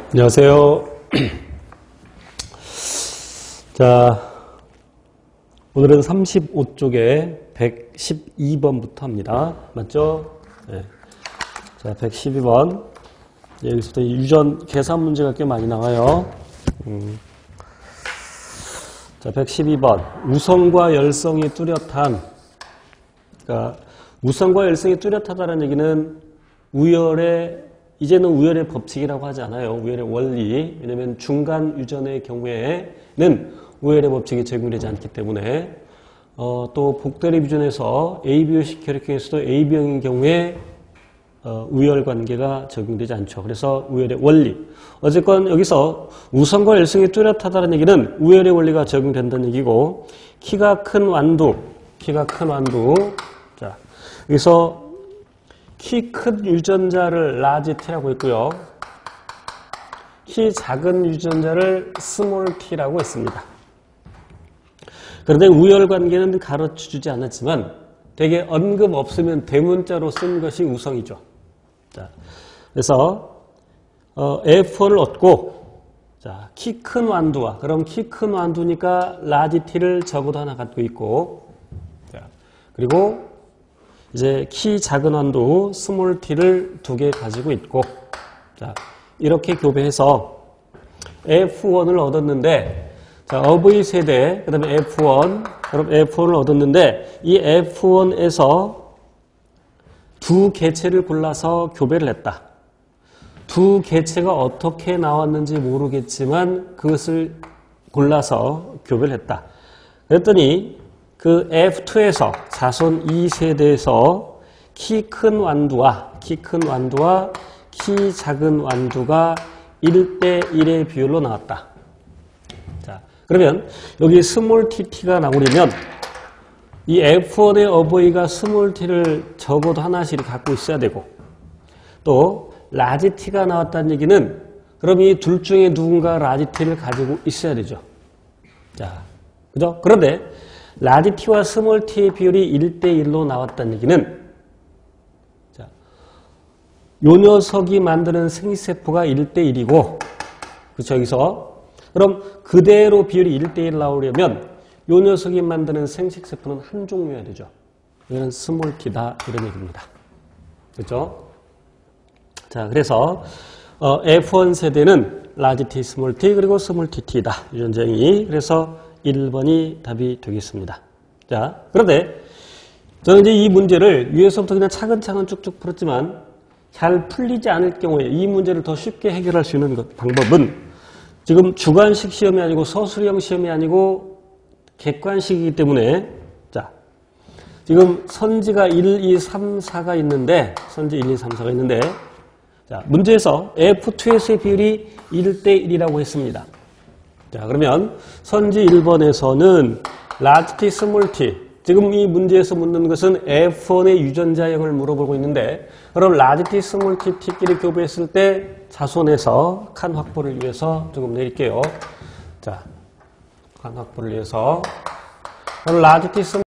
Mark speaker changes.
Speaker 1: 안녕하세요. 자, 오늘은 35쪽에 112번부터 합니다. 맞죠? 네. 자, 112번. 여기서부터 유전 계산 문제가 꽤 많이 나와요. 자, 112번. 우성과 열성이 뚜렷한, 그러니까 우성과 열성이 뚜렷하다는 얘기는 이제는 우열의 법칙이라고 하지 않아요. 우열의 원리. 왜냐하면 중간 유전의 경우에는 우열의 법칙이 적용되지 않기 때문에 또 복대립 유전에서 ABO식 혈액형에서도 AB형인 경우에 우열 관계가 적용되지 않죠. 그래서 우열의 원리. 어쨌건 여기서 우성과 열성이 뚜렷하다는 얘기는 우열의 원리가 적용된다는 얘기고, 키가 큰 완두. 자, 여기서 키 큰 유전자를 라지 T라고 했고요. 키 작은 유전자를 스몰 T라고 했습니다. 그런데 우열 관계는 가르쳐주지 않았지만 되게 언급 없으면 대문자로 쓴 것이 우성이죠. 자, 그래서 F1을 얻고, 자, 키 큰 완두와, 그럼 키 큰 완두니까 라지 T를 적어도 하나 갖고 있고, 자, 그리고 이제 키 작은 완두 스몰 t를 2개 가지고 있고, 자, 이렇게 교배해서 F1을 얻었는데, 자, 어버이 세대, 그 다음에 F1, 그럼 F1을 얻었는데, 이 F1에서 두 개체를 골라서 교배를 했다. 두 개체가 어떻게 나왔는지 모르겠지만 그것을 골라서 교배를 했다. 그랬더니 그 F2에서 자손 2세대에서 키 큰 완두와 키 작은 완두가 1대1의 비율로 나왔다. 자, 그러면 여기 스몰 tt가 나오려면 이 F1의 어버이가 스몰 t를 적어도 하나씩 갖고 있어야 되고, 또 라지 t가 나왔다는 얘기는 그럼 이 둘 중에 누군가 라지 t를 가지고 있어야 되죠. 자, 그죠? 그런데 라지 t와 스몰 t의 비율이 1대1로 나왔다는 얘기는, 자, 요 녀석이 만드는 생리세포가 1대1이고, 그쵸, 여기서. 그럼 그대로 비율이 1대1 나오려면 요 녀석이 만드는 생식세포는 한 종류여야 되죠. 이거는 스몰 t다, 이런 얘기입니다. 그죠? 자, 그래서 F1 세대는 라지 t, 스몰 t, 그리고 스몰 tt다. 유전자형이. 그래서 1번이 답이 되겠습니다. 자, 그런데 저는 이제 이 문제를 위에서부터 그냥 차근차근 쭉쭉 풀었지만 잘 풀리지 않을 경우에 이 문제를 더 쉽게 해결할 수 있는 방법은, 지금 주관식 시험이 아니고 서술형 시험이 아니고 객관식이기 때문에, 자, 지금 선지가 1, 2, 3, 4가 있는데, 자, 문제에서 F2에서의 비율이 1대1이라고 했습니다. 자, 그러면 선지 1번에서는 라지 t, 스몰 t. 지금 이 문제에서 묻는 것은 F1의 유전자형을 물어보고 있는데, 그럼 라지 t, 스몰 t끼리 교배했을 때 자손에서 칸 확보를 위해서 조금 내릴게요. 자, 칸 확보를 위해서. 그럼 라지 t, 스몰